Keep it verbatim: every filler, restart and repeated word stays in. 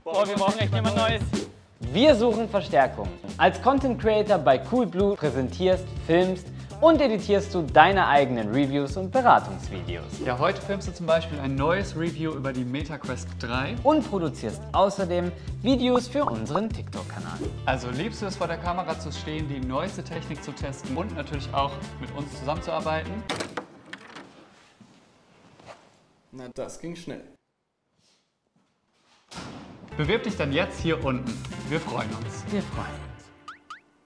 Boah, wir brauchen echt jemand Neues. Wir suchen Verstärkung. Als Content Creator bei Coolblue präsentierst, filmst und editierst du deine eigenen Reviews und Beratungsvideos. Ja, heute filmst du zum Beispiel ein neues Review über die MetaQuest drei. Und produzierst außerdem Videos für unseren TikTok-Kanal. Also liebst du es, vor der Kamera zu stehen, die neueste Technik zu testen und natürlich auch mit uns zusammenzuarbeiten? Na, das ging schnell. Bewirb dich dann jetzt hier unten. Wir freuen uns. Wir freuen uns.